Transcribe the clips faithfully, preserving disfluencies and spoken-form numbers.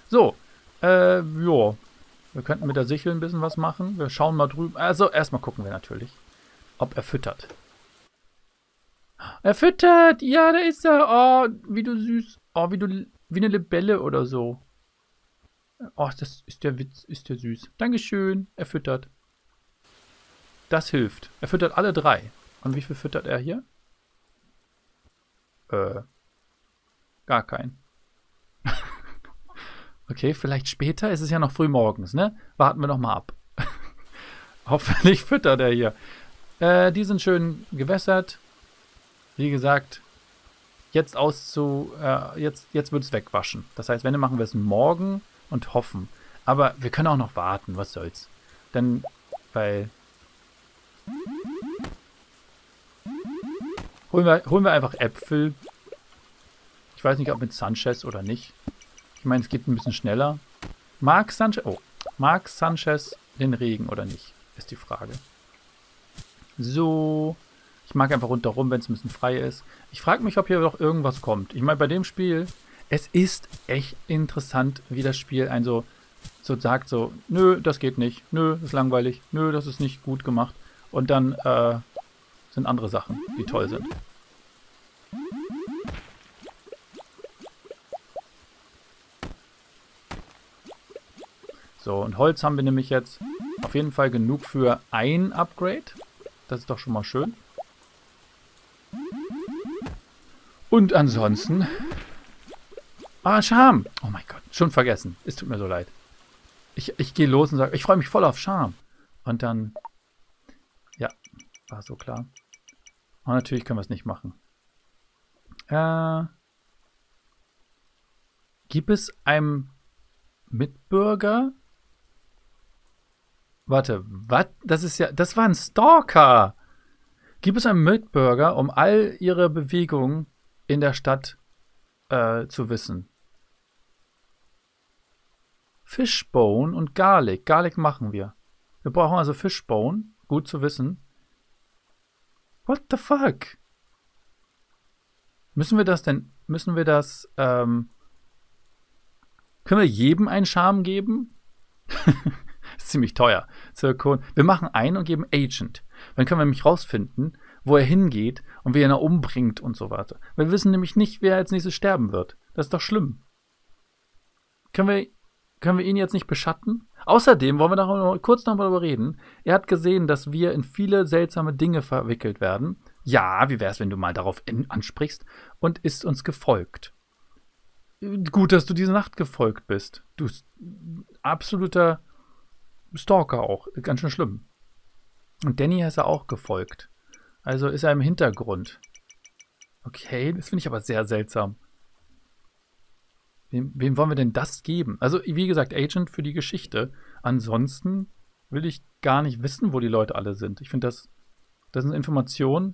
So, äh, jo. Wir könnten mit der Sichel ein bisschen was machen. Wir schauen mal drüben. Also, erstmal gucken wir natürlich, ob er füttert. Er füttert! Ja, da ist er. Oh, wie du süß. Oh, wie du, wie eine Libelle oder so. Oh, das ist der Witz, ist der süß. Dankeschön, er füttert. Das hilft. Er füttert alle drei. Und wie viel füttert er hier? Äh, gar keinen. Okay, vielleicht später. Es ist ja noch früh morgens, ne? Warten wir noch mal ab. Hoffentlich füttert er hier. Äh, die sind schön gewässert. Wie gesagt, jetzt auszu... Äh, jetzt jetzt wird es wegwaschen. Das heißt, wenn, dann machen wir es morgen und hoffen. Aber wir können auch noch warten. Was soll's. Denn, weil... Holen wir, holen wir einfach Äpfel. Ich weiß nicht, ob mit Sanchez oder nicht. Ich meine, es geht ein bisschen schneller. Mag Sanchez, oh, mag Sanchez den Regen oder nicht? Ist die Frage. So. Ich mag einfach rundherum, wenn es ein bisschen frei ist. Ich frage mich, ob hier noch irgendwas kommt. Ich meine, bei dem Spiel, es ist echt interessant, wie das Spiel einen so, so sagt, so, nö, das geht nicht. Nö, das ist langweilig. Nö, das ist nicht gut gemacht. Und dann äh, sind andere Sachen, die toll sind. So, und Holz haben wir nämlich jetzt auf jeden Fall genug für ein Upgrade. Das ist doch schon mal schön. Und ansonsten... Ah, Charme! Oh mein Gott, schon vergessen. Es tut mir so leid. Ich, ich gehe los und sage, ich freue mich voll auf Charme. Und dann... Ja, war so klar. Und natürlich können wir es nicht machen. Äh... Gibt es einem Mitbürger... Warte, was? Das ist ja, das war ein Stalker. Gibt es einen Mitbürger, um all ihre Bewegungen in der Stadt äh, zu wissen? Fishbone und Garlic. Garlic machen wir. Wir brauchen also Fishbone. Gut zu wissen. What the fuck? Müssen wir das denn, müssen wir das, ähm, können wir jedem einen Charme geben? Ist ziemlich teuer. Zirkon. Wir machen einen und geben Agent. Dann können wir nämlich rausfinden, wo er hingeht und wer ihn umbringt und so weiter. Wir wissen nämlich nicht, wer als nächstes sterben wird. Das ist doch schlimm. Können wir, können wir ihn jetzt nicht beschatten? Außerdem wollen wir noch kurz noch mal darüber reden. Er hat gesehen, dass wir in viele seltsame Dinge verwickelt werden. Ja, wie wäre es, wenn du mal darauf in, ansprichst? Und ist uns gefolgt. Gut, dass du diese Nacht gefolgt bist. Du bist absoluter Stalker auch. Ganz schön schlimm. Und Danny ist er auch gefolgt. Also ist er im Hintergrund. Okay, das finde ich aber sehr seltsam. Wem, wem wollen wir denn das geben? Also, wie gesagt, Agent für die Geschichte. Ansonsten will ich gar nicht wissen, wo die Leute alle sind. Ich finde, das, das sind Informationen.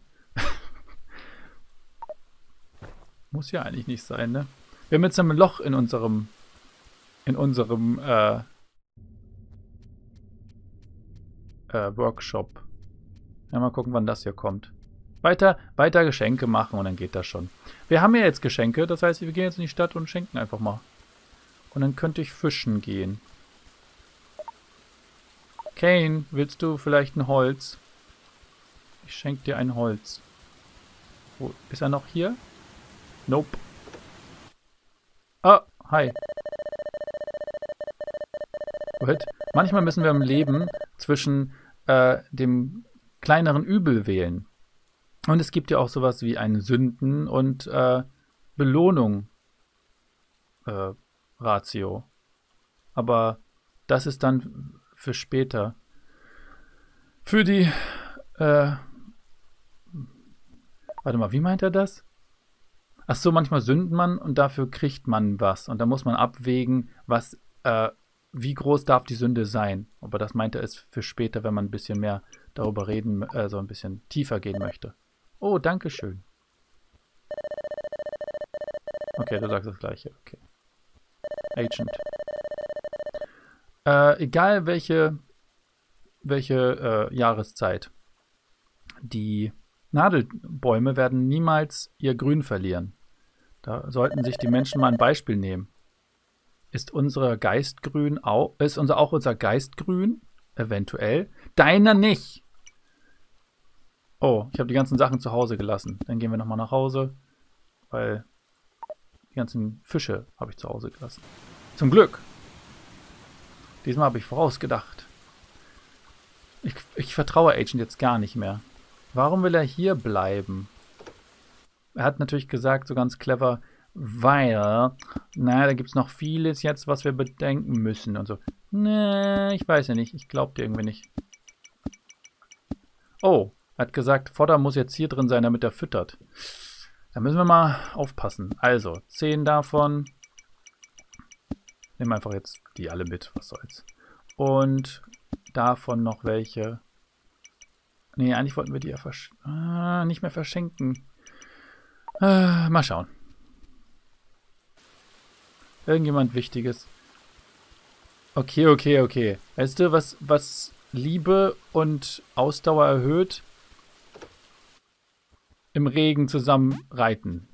Muss ja eigentlich nicht sein, ne? Wir haben jetzt ein Loch in unserem in unserem äh, äh, Workshop. Ja, mal gucken, wann das hier kommt. Weiter, weiter Geschenke machen und dann geht das schon. Wir haben ja jetzt Geschenke, das heißt, wir gehen jetzt in die Stadt und schenken einfach mal. Und dann könnte ich fischen gehen. Kane, willst du vielleicht ein Holz? Ich schenke dir ein Holz. Wo, ist er noch hier? Nope. Ah, hi. What? Manchmal müssen wir im Leben zwischen äh, dem kleineren Übel wählen. Und es gibt ja auch sowas wie eine Sünden- und äh, Belohnung äh, Ratio. Aber das ist dann für später. Für die äh, warte mal, wie meint er das? Ach so, manchmal sündet man und dafür kriegt man was. Und da muss man abwägen, was, äh, wie groß darf die Sünde sein. Aber das meint er ist für später, wenn man ein bisschen mehr darüber reden, äh, so ein bisschen tiefer gehen möchte. Oh, danke schön. Okay, du sagst das Gleiche. Okay. Agent. Äh, egal welche, welche äh, Jahreszeit. Die Nadelbäume werden niemals ihr Grün verlieren. Da sollten sich die Menschen mal ein Beispiel nehmen. Ist unsere Geistgrün auch, ist unser, auch unser Geistgrün? Eventuell. Deiner nicht. Oh, ich habe die ganzen Sachen zu Hause gelassen. Dann gehen wir nochmal nach Hause, weil die ganzen Fische habe ich zu Hause gelassen. Zum Glück. Diesmal habe ich vorausgedacht. Ich, ich vertraue Agent jetzt gar nicht mehr. Warum will er hier bleiben? Er hat natürlich gesagt, so ganz clever, weil, naja, da gibt es noch vieles jetzt, was wir bedenken müssen und so. Nee, ich weiß ja nicht. Ich glaube dir irgendwie nicht. Oh, er hat gesagt, Fodder muss jetzt hier drin sein, damit er füttert. Da müssen wir mal aufpassen. Also, zehn davon. Nehmen einfach jetzt die alle mit, was soll's. Und davon noch welche. Nee, eigentlich wollten wir die ja versch ah, nicht mehr verschenken. Äh, mal schauen. Irgendjemand Wichtiges. Okay, okay, okay. Weißt du, was, was Liebe und Ausdauer erhöht? Im Regen zusammen reiten.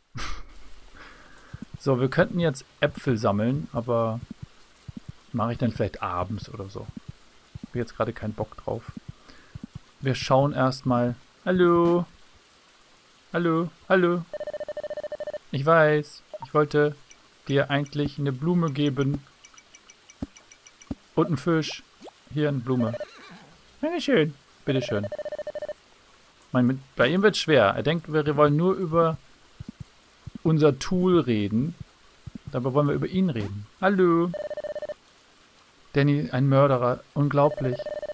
So, wir könnten jetzt Äpfel sammeln, aber mache ich dann vielleicht abends oder so. Ich habe jetzt gerade keinen Bock drauf. Wir schauen erstmal. Hallo. Hallo. Hallo. Ich weiß, ich wollte dir eigentlich eine Blume geben. Und einen Fisch. Hier eine Blume. Dankeschön. Bitteschön. Mein, mit, bei ihm wird es schwer. Er denkt, wir wollen nur über unser Tool reden. Dabei wollen wir über ihn reden. Hallo. Danny, ein Mörderer. Unglaublich.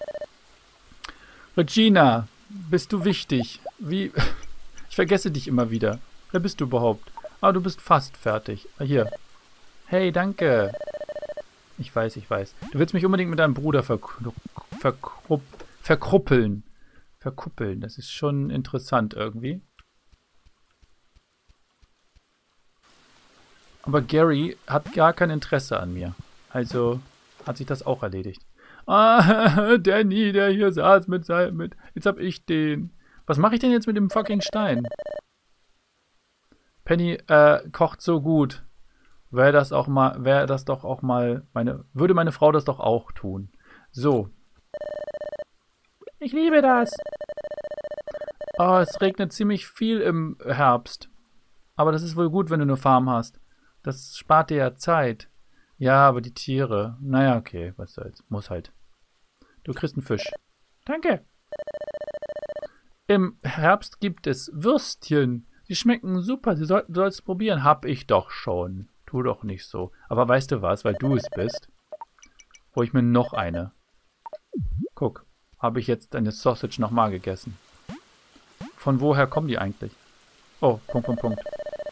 Regina, bist du wichtig? Wie? Ich vergesse dich immer wieder. Wer bist du überhaupt? Ah, du bist fast fertig. Ah, hier. Hey, danke. Ich weiß, ich weiß. Du willst mich unbedingt mit deinem Bruder verkru verkru verkruppeln. Verkuppeln. Das ist schon interessant irgendwie. Aber Gary hat gar kein Interesse an mir. Also hat sich das auch erledigt. Ah, Danny, der hier saß mit seinem... Mit, jetzt hab ich den. Was mache ich denn jetzt mit dem fucking Stein? Penny äh, kocht so gut. Wäre das auch mal... Wäre das doch auch mal... meine Würde meine Frau das doch auch tun. So. Ich liebe das. Oh, es regnet ziemlich viel im Herbst. Aber das ist wohl gut, wenn du eine Farm hast. Das spart dir ja Zeit. Ja, aber die Tiere. Naja, okay, was soll's. Muss halt. Du kriegst einen Fisch. Danke. Im Herbst gibt es Würstchen. Die schmecken super. Sie soll, du sollst es probieren. Hab ich doch schon. Tu doch nicht so. Aber weißt du was, weil du es bist, hol ich mir noch eine. Guck, habe ich jetzt eine Sausage nochmal gegessen. Von woher kommen die eigentlich? Oh, Punkt, Punkt, Punkt.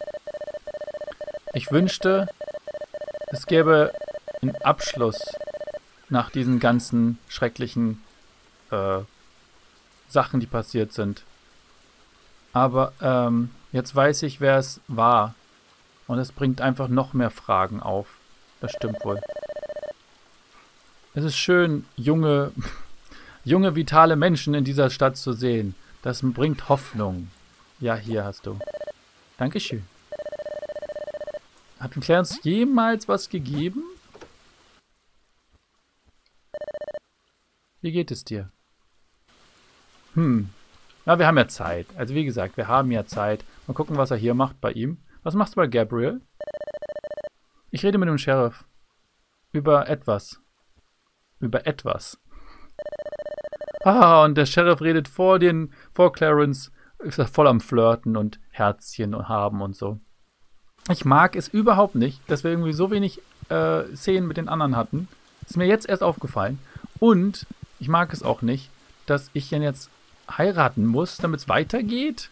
Ich wünschte, es gäbe einen Abschluss nach diesen ganzen schrecklichen äh, Sachen, die passiert sind. Aber ähm, jetzt weiß ich, wer es war. Und es bringt einfach noch mehr Fragen auf. Das stimmt wohl. Es ist schön, junge, junge, vitale Menschen in dieser Stadt zu sehen. Das bringt Hoffnung. Ja, hier hast du. Dankeschön. Hat Clarence jemals was gegeben? Wie geht es dir? Hm. Na, wir haben ja Zeit. Also wie gesagt, wir haben ja Zeit. Mal gucken, was er hier macht bei ihm. Was machst du bei Gabriel? Ich rede mit dem Sheriff. Über etwas. Über etwas. Ah, und der Sheriff redet vor den, vor Clarence, ist voll am Flirten und Herzchen haben und so. Ich mag es überhaupt nicht, dass wir irgendwie so wenig äh, Szenen mit den anderen hatten. Ist mir jetzt erst aufgefallen. Und ich mag es auch nicht, dass ich ihn jetzt heiraten muss, damit es weitergeht.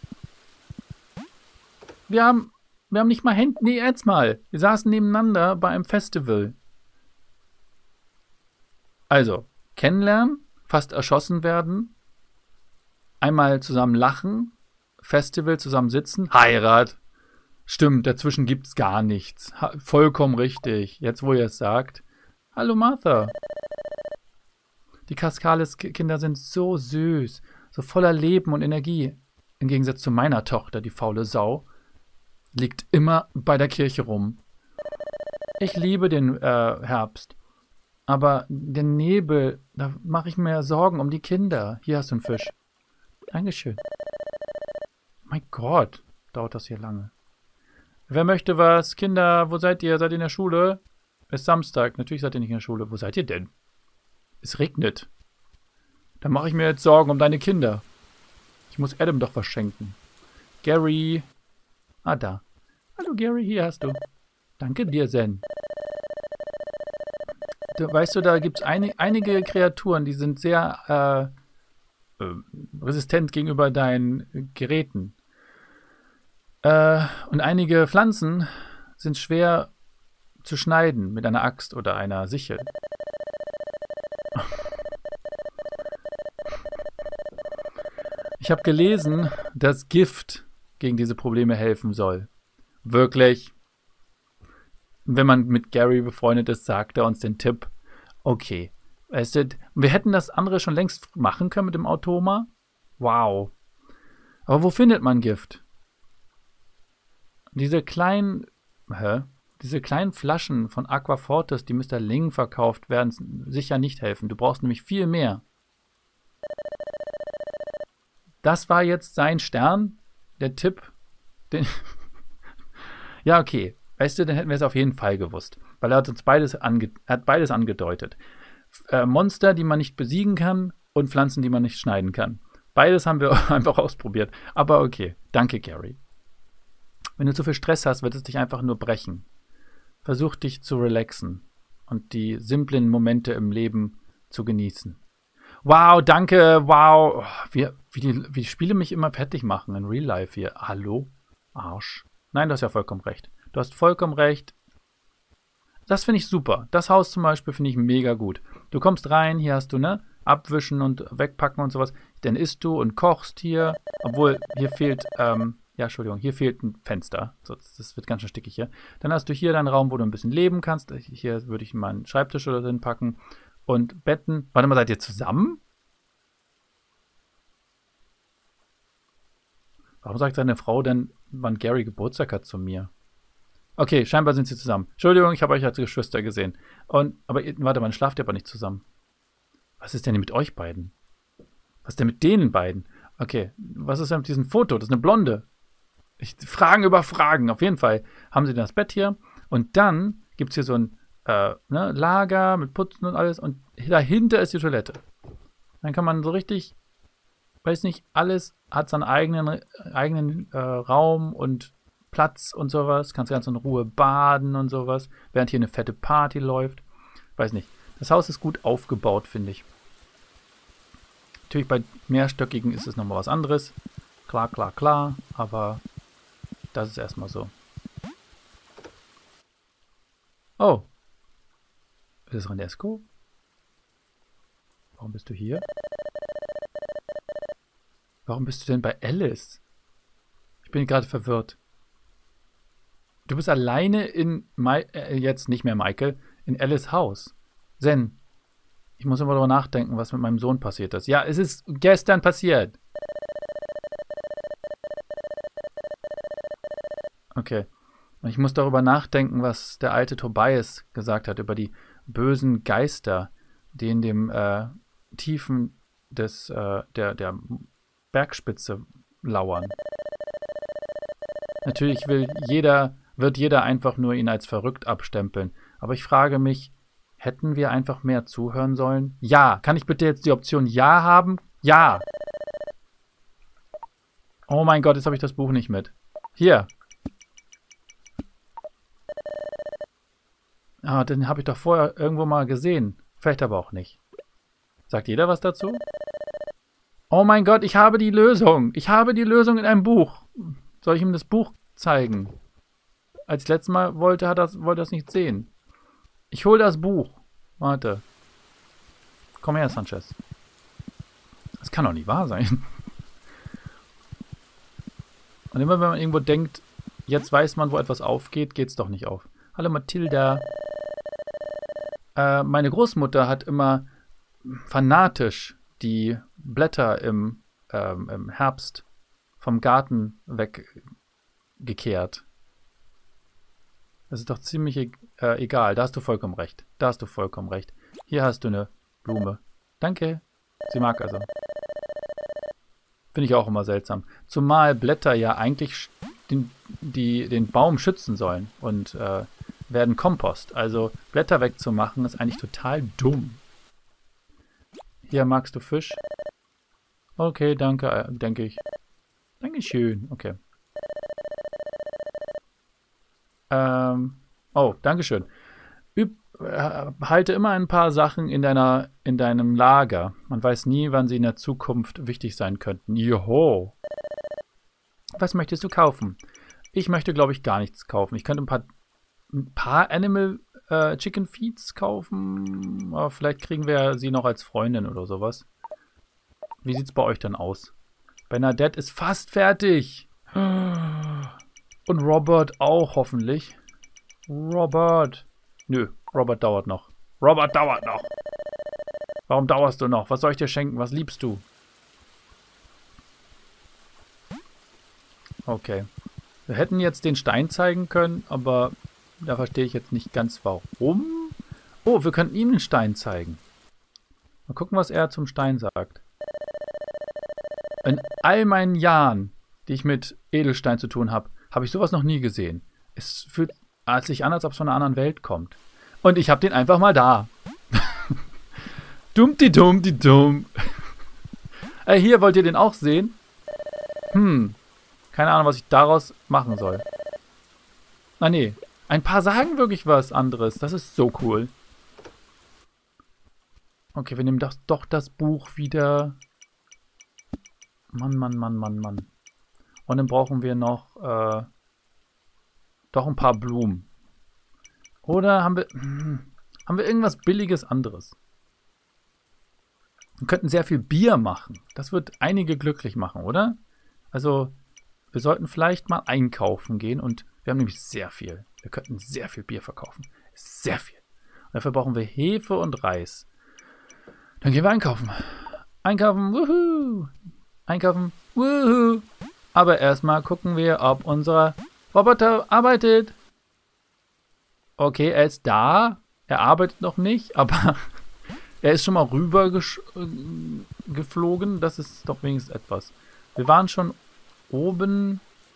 Wir haben, wir haben nicht mal Hände. Nee, jetzt mal. Wir saßen nebeneinander bei einem Festival. Also, kennenlernen, fast erschossen werden, einmal zusammen lachen, Festival zusammen sitzen, Heirat. Stimmt, dazwischen gibt's gar nichts. Ha, vollkommen richtig. Jetzt, wo ihr es sagt. Hallo Martha. Die Cascales-Kinder sind so süß, so voller Leben und Energie. Im Gegensatz zu meiner Tochter, die faule Sau, liegt immer bei der Kirche rum. Ich liebe den äh, Herbst. Aber den Nebel, da mache ich mir Sorgen um die Kinder. Hier hast du einen Fisch. Dankeschön. Mein Gott, dauert das hier lange. Wer möchte was? Kinder, wo seid ihr? Seid ihr in der Schule? Es ist Samstag. Natürlich seid ihr nicht in der Schule. Wo seid ihr denn? Es regnet. Dann mache ich mir jetzt Sorgen um deine Kinder. Ich muss Adam doch was schenken. Gary. Ah, da. Hallo Gary, hier hast du. Danke dir, Zen. Du, weißt du, da gibt es ein, einige Kreaturen, die sind sehr äh, äh, resistent gegenüber deinen Geräten. Äh, und einige Pflanzen sind schwer zu schneiden mit einer Axt oder einer Sichel. Ich habe gelesen, dass Gift gegen diese Probleme helfen soll. Wirklich. Wenn man mit Gary befreundet ist, sagt er uns den Tipp. Okay. Weißt du, wir hätten das andere schon längst machen können mit dem Automa. Wow. Aber wo findet man Gift? Diese kleinen, hä? Diese kleinen Flaschen von Aquafortis, die Mister Ling verkauft, werden sicher nicht helfen. Du brauchst nämlich viel mehr. Das war jetzt sein Stern, der Tipp. Den ja, okay. Weißt du, dann hätten wir es auf jeden Fall gewusst. Weil er hat uns beides, ange er hat beides angedeutet. Äh, Monster, die man nicht besiegen kann und Pflanzen, die man nicht schneiden kann. Beides haben wir einfach ausprobiert. Aber okay, danke Gary. Wenn du zu viel Stress hast, wird es dich einfach nur brechen. Versuch dich zu relaxen und die simplen Momente im Leben zu genießen. Wow, danke, wow. Wie, wie, die, wie die Spiele mich immer fertig machen in Real Life hier. Hallo? Arsch. Nein, du hast ja vollkommen recht. Du hast vollkommen recht. Das finde ich super. Das Haus zum Beispiel finde ich mega gut. Du kommst rein, hier hast du, ne, abwischen und wegpacken und sowas. Dann isst du und kochst hier. Obwohl, hier fehlt, ähm, ja, Entschuldigung, hier fehlt ein Fenster. So, das wird ganz schön stickig hier. Dann hast du hier deinen Raum, wo du ein bisschen leben kannst. Hier würde ich meinen Schreibtisch oder drin packen. Und Betten. Warte mal, seid ihr zusammen? Warum sagt seine Frau denn, wann Gary Geburtstag hat zu mir? Okay, scheinbar sind sie zusammen. Entschuldigung, ich habe euch als Geschwister gesehen. Und, aber warte mal, schlaft ihr aber nicht zusammen. Was ist denn mit euch beiden? Was ist denn mit denen beiden? Okay, was ist denn mit diesem Foto? Das ist eine Blonde. Ich, Fragen über Fragen. Auf jeden Fall haben sie das Bett hier. Und dann gibt es hier so ein äh, ne, Lager mit Putzen und alles. Und dahinter ist die Toilette. Dann kann man so richtig, weiß nicht, alles hat seinen eigenen, eigenen äh, Raum und Platz und sowas. Kannst ganz in Ruhe baden und sowas. Während hier eine fette Party läuft. Weiß nicht. Das Haus ist gut aufgebaut, finde ich. Natürlich bei mehrstöckigen ist es nochmal was anderes. Klar, klar, klar. Aber das ist erstmal so. Oh. Ist es Renesco? Warum bist du hier? Warum bist du denn bei Alice? Ich bin gerade verwirrt. Du bist alleine in, Ma äh, jetzt nicht mehr Michael, in Alice Haus. Zen, ich muss immer darüber nachdenken, was mit meinem Sohn passiert ist. Ja, es ist gestern passiert. Okay. Und ich muss darüber nachdenken, was der alte Tobias gesagt hat über die bösen Geister, die in dem äh, Tiefen des, äh, der, der Bergspitze lauern. Natürlich will jeder, wird jeder einfach nur ihn als verrückt abstempeln. Aber ich frage mich, hätten wir einfach mehr zuhören sollen? Ja. Kann ich bitte jetzt die Option Ja haben? Ja. Oh mein Gott, jetzt habe ich das Buch nicht mit. Hier. Ah, den habe ich doch vorher irgendwo mal gesehen. Vielleicht aber auch nicht. Sagt jeder was dazu? Oh mein Gott, ich habe die Lösung. Ich habe die Lösung in einem Buch. Soll ich ihm das Buch zeigen? Als letztes Mal wollte er das, wollte das nicht sehen. Ich hole das Buch. Warte. Komm her, Sanchez. Das kann doch nicht wahr sein. Und immer wenn man irgendwo denkt, jetzt weiß man, wo etwas aufgeht, geht es doch nicht auf. Hallo Mathilda. Äh, meine Großmutter hat immer fanatisch die Blätter im, ähm, im Herbst vom Garten weggekehrt. Das ist doch ziemlich äh, egal. Da hast du vollkommen recht. Da hast du vollkommen recht. Hier hast du eine Blume. Danke. Sie mag also. Finde ich auch immer seltsam. Zumal Blätter ja eigentlich den, die, den Baum schützen sollen und äh, werden Kompost. Also Blätter wegzumachen ist eigentlich total dumm. Hier, magst du Fisch? Okay, danke, äh, denke ich. Dankeschön. Okay. Ähm, oh, Dankeschön. Üb, äh, halte immer ein paar Sachen in deiner, in deinem Lager. Man weiß nie, wann sie in der Zukunft wichtig sein könnten. Joho. Was möchtest du kaufen? Ich möchte, glaube ich, gar nichts kaufen. Ich könnte ein paar, ein paar Animal äh, Chicken Feeds kaufen. Aber vielleicht kriegen wir sie noch als Freundin oder sowas. Wie sieht's bei euch dann aus? Bernadette ist fast fertig. Und Robert auch, hoffentlich. Robert. Nö, Robert dauert noch. Robert dauert noch. Warum dauerst du noch? Was soll ich dir schenken? Was liebst du? Okay. Wir hätten jetzt den Stein zeigen können, aber da verstehe ich jetzt nicht ganz warum. Oh, wir könnten ihm den Stein zeigen. Mal gucken, was er zum Stein sagt. In all meinen Jahren, die ich mit Edelstein zu tun habe, habe ich sowas noch nie gesehen. Es fühlt sich an, als ob es von einer anderen Welt kommt. Und ich habe den einfach mal da. Dummdi-dumm-di-dumm. äh, hier, wollt ihr den auch sehen? Hm. Keine Ahnung, was ich daraus machen soll. Ah, nee. Ein paar sagen wirklich was anderes. Das ist so cool. Okay, wir nehmen das, doch das Buch wieder. Mann, Mann, Mann, Mann, Mann. Und dann brauchen wir noch äh, doch ein paar Blumen. Oder haben wir hm, haben wir irgendwas Billiges anderes? Wir könnten sehr viel Bier machen. Das wird einige glücklich machen, oder? Also, wir sollten vielleicht mal einkaufen gehen. Und wir haben nämlich sehr viel. Wir könnten sehr viel Bier verkaufen. Sehr viel. Und dafür brauchen wir Hefe und Reis. Dann gehen wir einkaufen. Einkaufen, wuhu! Einkaufen, wuhu! Aber erstmal gucken wir, ob unser Roboter arbeitet. Okay, er ist da. Er arbeitet noch nicht, aber er ist schon mal rüber geflogen. Das ist doch wenigstens etwas. Wir waren schon oben.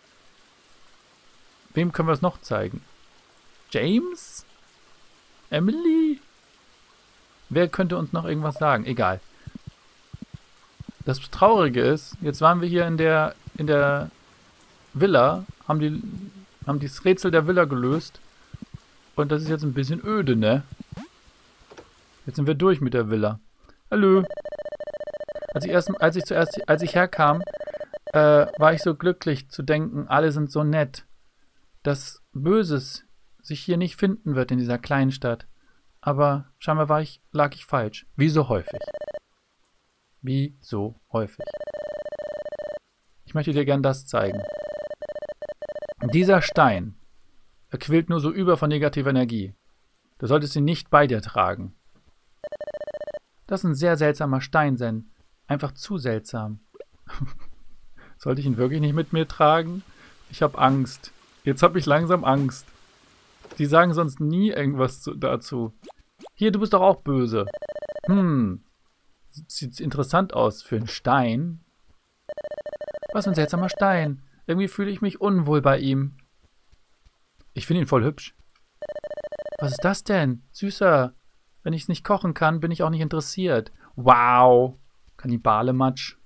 Wem können wir es noch zeigen? James? Emily? Wer könnte uns noch irgendwas sagen? Egal. Das Traurige ist, jetzt waren wir hier in der in der Villa, haben die haben das Rätsel der Villa gelöst und das ist jetzt ein bisschen öde, ne? Jetzt sind wir durch mit der Villa. Hallo. Als ich erst, als ich zuerst, als ich herkam, äh, war ich so glücklich zu denken, alle sind so nett, dass Böses sich hier nicht finden wird in dieser kleinen Stadt. Aber scheinbar war ich, lag ich falsch. Wie so häufig. Wie so häufig. Ich möchte dir gern das zeigen. Dieser Stein, er quillt nur so über von negativer Energie. Du solltest ihn nicht bei dir tragen. Das ist ein sehr seltsamer Stein, Zen. Einfach zu seltsam. Sollte ich ihn wirklich nicht mit mir tragen? Ich habe Angst. Jetzt habe ich langsam Angst. Die sagen sonst nie irgendwas zu, dazu. Hier, du bist doch auch böse. Hm. Sieht interessant aus für einen Stein. Was für ein seltsamer Stein. Irgendwie fühle ich mich unwohl bei ihm. Ich finde ihn voll hübsch. Was ist das denn? Süßer. Wenn ich es nicht kochen kann, bin ich auch nicht interessiert. Wow. Kannibale-Matsch.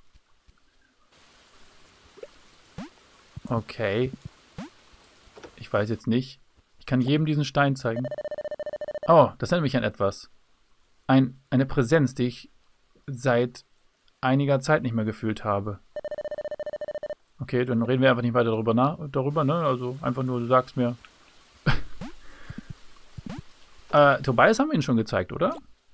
Okay. Ich weiß jetzt nicht. Ich kann jedem diesen Stein zeigen. Oh, das erinnert mich an etwas. Ein, eine Präsenz, die ich seit einiger Zeit nicht mehr gefühlt habe. Okay, dann reden wir einfach nicht weiter darüber, nach, darüber ne? Also einfach nur, du sagst mir. äh, Tobias haben wir ihn schon gezeigt, oder?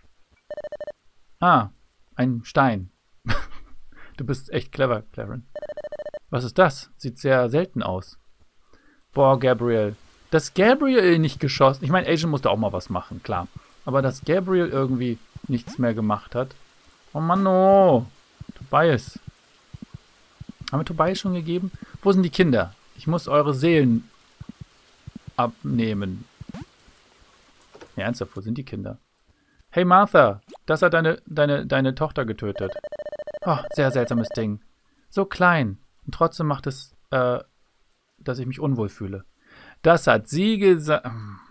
Ah, ein Stein. Du bist echt clever, Claren. Was ist das? Sieht sehr selten aus. Boah, Gabriel. Dass Gabriel nicht geschossen... Ich meine, Agent musste auch mal was machen, klar. Aber dass Gabriel irgendwie nichts mehr gemacht hat. Oh Mann, oh. Tobias. Haben wir Tobias schon gegeben? Wo sind die Kinder? Ich muss eure Seelen abnehmen. Nee, ernsthaft, wo sind die Kinder? Hey Martha, das hat deine, deine, deine Tochter getötet. Oh, sehr seltsames Ding. So klein. Und trotzdem macht es, äh, dass ich mich unwohl fühle. Das hat sie gesagt.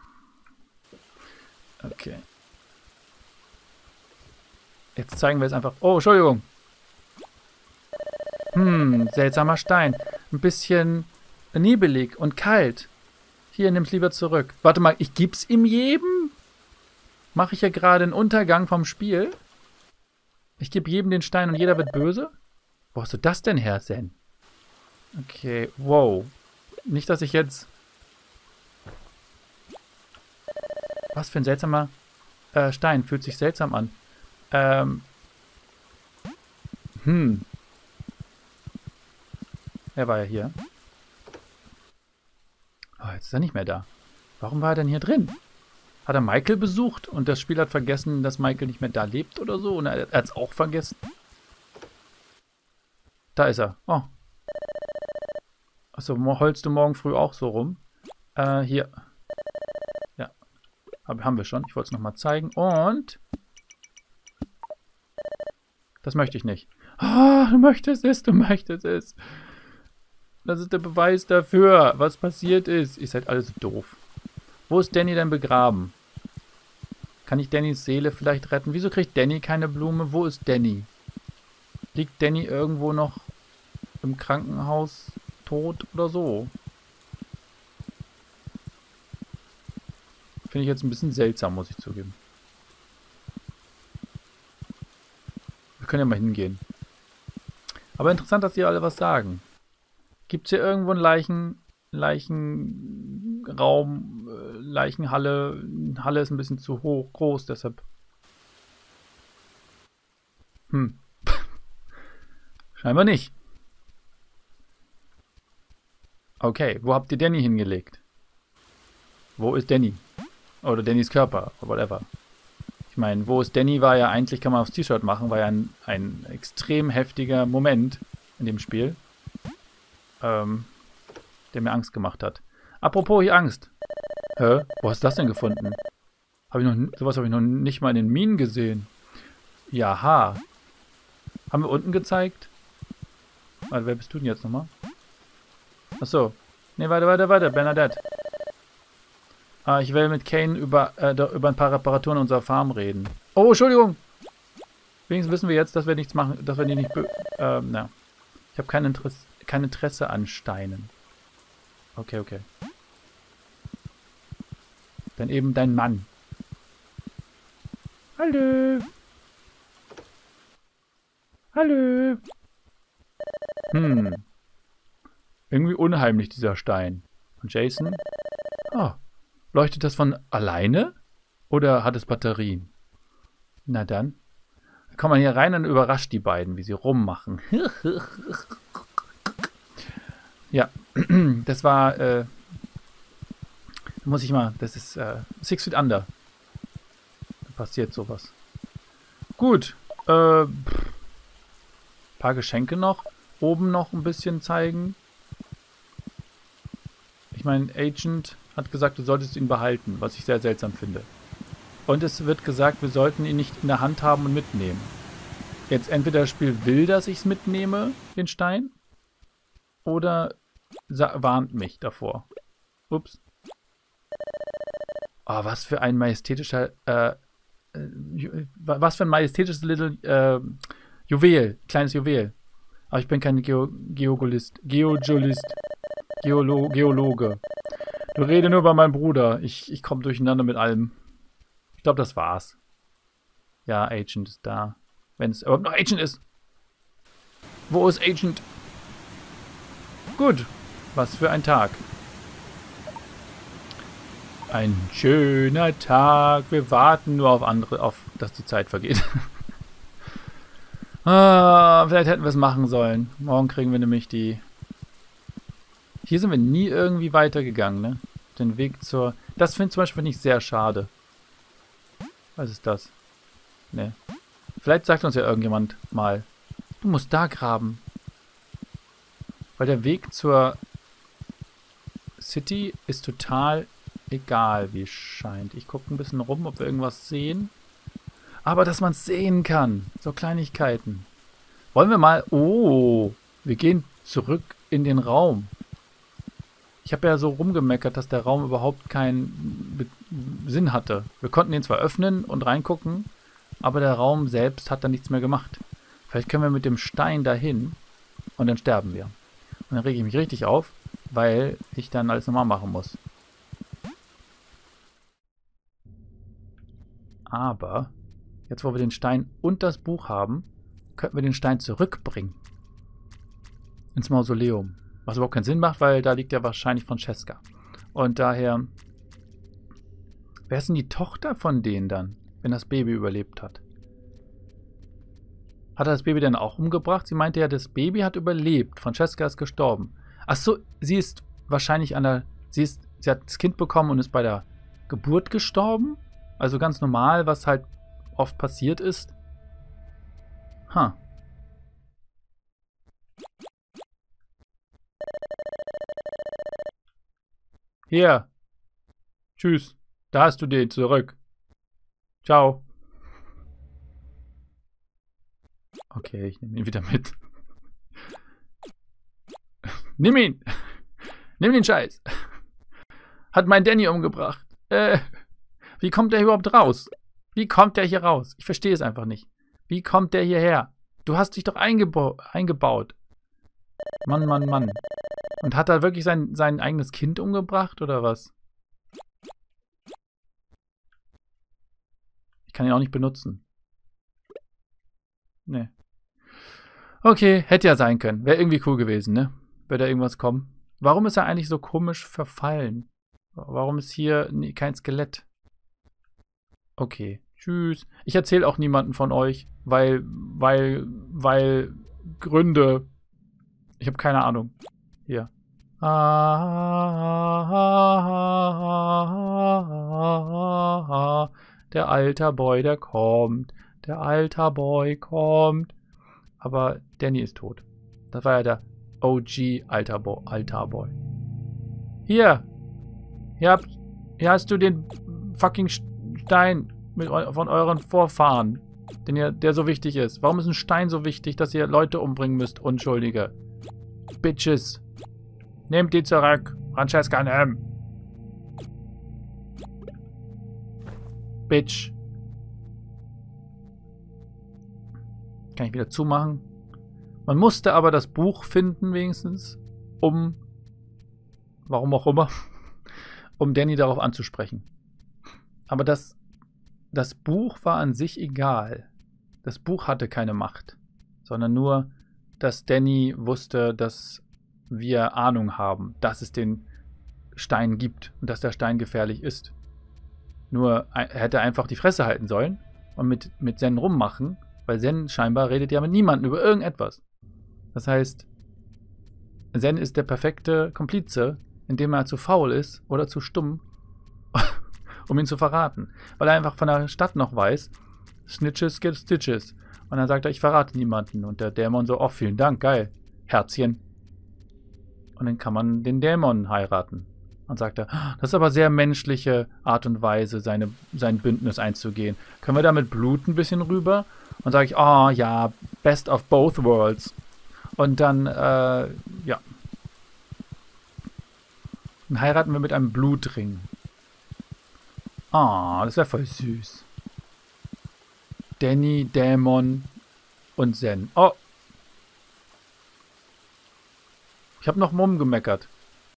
Okay. Jetzt zeigen wir es einfach. Oh, Entschuldigung. Hm, seltsamer Stein. Ein bisschen nebelig und kalt. Hier, nimm's lieber zurück. Warte mal, ich gib's ihm jedem? Mache ich ja gerade einen Untergang vom Spiel? Ich gebe jedem den Stein und jeder wird böse? Wo hast du das denn her, Zen? Okay, wow. Nicht, dass ich jetzt... Was für ein seltsamer äh, Stein. Fühlt sich seltsam an. Ähm... Hm. Er war ja hier. Oh, jetzt ist er nicht mehr da. Warum war er denn hier drin? Hat er Michael besucht und das Spiel hat vergessen, dass Michael nicht mehr da lebt oder so? Und er, er hat es auch vergessen? Da ist er. Oh. Achso, holst du morgen früh auch so rum? Äh, hier. Ja. Hab, haben wir schon. Ich wollte es nochmal zeigen. Und... Das möchte ich nicht. Ah, oh, du möchtest es, du möchtest es. Das ist der Beweis dafür, was passiert ist. Ihr seid alle so doof. Wo ist Danny denn begraben? Kann ich Dannys Seele vielleicht retten? Wieso kriegt Danny keine Blume? Wo ist Danny? Liegt Danny irgendwo noch im Krankenhaus tot oder so? Finde ich jetzt ein bisschen seltsam, muss ich zugeben. Wir können ja mal hingehen. Aber interessant, dass die alle was sagen. Gibt es hier irgendwo einen Leichen, Leichenraum, äh, Leichenhalle? Halle ist ein bisschen zu hoch, groß, deshalb. Hm. Scheinbar nicht. Okay, wo habt ihr Danny hingelegt? Wo ist Danny? Oder Dannys Körper, whatever. Ich meine, wo ist Danny war ja eigentlich, kann man aufs T-Shirt machen, war ja ein, ein extrem heftiger Moment in dem Spiel. Ähm, der mir Angst gemacht hat. Apropos hier Angst. Hä? Wo hast du das denn gefunden? Hab ich noch, sowas habe ich noch nicht mal in den Minen gesehen. Jaha. Haben wir unten gezeigt? Warte, wer bist du denn jetzt nochmal? Achso. Ne, warte, warte, warte. Bernadette. Ah, ich will mit Kane über, äh, über ein paar Reparaturen unserer Farm reden. Oh, Entschuldigung. Wenigstens wissen wir jetzt, dass wir nichts machen, dass wir die nicht... Ähm, na. Ich habe kein Interesse, kein Interesse an Steinen. Okay, okay. Dann eben dein Mann. Hallo. Hallo. Hm. Irgendwie unheimlich, dieser Stein. Und Jason? Oh. Leuchtet das von alleine? Oder hat es Batterien? Na dann. Dann kommt man hier rein und überrascht die beiden, wie sie rummachen. Ja, das war, äh, muss ich mal, das ist äh, Six Feet Under. Da passiert sowas. Gut, äh, paar Geschenke noch. Oben noch ein bisschen zeigen. Ich meine, Agent hat gesagt, du solltest ihn behalten, was ich sehr seltsam finde. Und es wird gesagt, wir sollten ihn nicht in der Hand haben und mitnehmen. Jetzt entweder das Spiel will, dass ich es mitnehme, den Stein, oder warnt mich davor. Ups. Oh, was für ein majestätischer, äh, äh, was für ein majestätisches Little, äh, Juwel, kleines Juwel. Aber ich bin kein Geo Geogolist, Geologist, Geolo Geologe. Du redest nur über meinen Bruder. Ich, ich komme durcheinander mit allem. Ich glaube, das war's. Ja, Agent ist da. Wenn es überhaupt noch Agent ist. Wo ist Agent? Gut. Was für ein Tag. Ein schöner Tag. Wir warten nur auf andere, auf, dass die Zeit vergeht. ah, vielleicht hätten wir es machen sollen. Morgen kriegen wir nämlich die... Hier sind wir nie irgendwie weitergegangen, ne? Den Weg zur... Das finde ich zum Beispiel nicht sehr schade. Was ist das? Ne. Vielleicht sagt uns ja irgendjemand mal, du musst da graben. Weil der Weg zur City ist total egal wie es scheint. Ich gucke ein bisschen rum, ob wir irgendwas sehen. Aber dass man es sehen kann. So Kleinigkeiten. Wollen wir mal... Oh, wir gehen zurück in den Raum. Ich habe ja so rumgemeckert, dass der Raum überhaupt keinen Be Sinn hatte. Wir konnten ihn zwar öffnen und reingucken, aber der Raum selbst hat dann nichts mehr gemacht. Vielleicht können wir mit dem Stein dahin und dann sterben wir. Und dann rege ich mich richtig auf, weil ich dann alles nochmal machen muss. Aber, jetzt wo wir den Stein und das Buch haben, könnten wir den Stein zurückbringen. Ins Mausoleum. Was überhaupt keinen Sinn macht, weil da liegt ja wahrscheinlich Francesca. Und daher... Wer ist denn die Tochter von denen dann, wenn das Baby überlebt hat? Hat er das Baby dann auch umgebracht? Sie meinte ja, das Baby hat überlebt. Francesca ist gestorben. Ach so, sie ist wahrscheinlich an der... Sie, ist, sie hat das Kind bekommen und ist bei der Geburt gestorben? Also ganz normal, was halt oft passiert ist. Ha. Huh. Hier. Tschüss. Da hast du den zurück. Ciao. Okay, ich nehme ihn wieder mit. Nimm ihn. Nimm den Scheiß. Hat mein Danny umgebracht. Äh, wie kommt der überhaupt raus? Wie kommt der hier raus? Ich verstehe es einfach nicht. Wie kommt der hierher? Du hast dich doch eingeba eingebaut. Mann, Mann, Mann. Und hat er wirklich sein, sein eigenes Kind umgebracht, oder was? Ich kann ihn auch nicht benutzen. Nee. Okay, hätte ja sein können. Wäre irgendwie cool gewesen, ne? Würde da irgendwas kommen. Warum ist er eigentlich so komisch verfallen? Warum ist hier nee, kein Skelett? Okay, tschüss. Ich erzähle auch niemanden von euch, weil, weil, weil Gründe. Ich habe keine Ahnung. Hier. Der alter Boy, der kommt. Der alter Boy kommt. Aber Danny ist tot. Das war ja der O G alter Boy. Alter Boy. Hier. Hier, hab, hier hast du den fucking Stein mit, von euren Vorfahren. Den ihr, der so wichtig ist. Warum ist ein Stein so wichtig, dass ihr Leute umbringen müsst? Unschuldige. Bitches. Nehmt die zurück. Francesca, nimm. Bitch. Kann ich wieder zumachen. Man musste aber das Buch finden, wenigstens, um, warum auch immer, um Danny darauf anzusprechen. Aber das, das Buch war an sich egal. Das Buch hatte keine Macht, sondern nur, dass Danny wusste, dass wir Ahnung haben, dass es den Stein gibt und dass der Stein gefährlich ist. Nur er hätte einfach die Fresse halten sollen und mit, mit Zen rummachen, weil Zen scheinbar redet ja mit niemandem über irgendetwas. Das heißt, Zen ist der perfekte Komplize, indem er zu faul ist oder zu stumm, um ihn zu verraten. Weil er einfach von der Stadt noch weiß, Snitches get Stitches. Und dann sagt er, ich verrate niemanden. Und der Dämon so, oh, vielen Dank, geil, Herzchen. Und dann kann man den Dämon heiraten. Und sagt er, das ist aber sehr menschliche Art und Weise, seine, sein Bündnis einzugehen. Können wir da mit Blut ein bisschen rüber? Und sage ich, oh ja, best of both worlds. Und dann, äh, ja. Dann heiraten wir mit einem Blutring. Ah, oh, das wäre voll süß. Danny, Dämon und Zen. Oh. Ich habe noch rumgemeckert.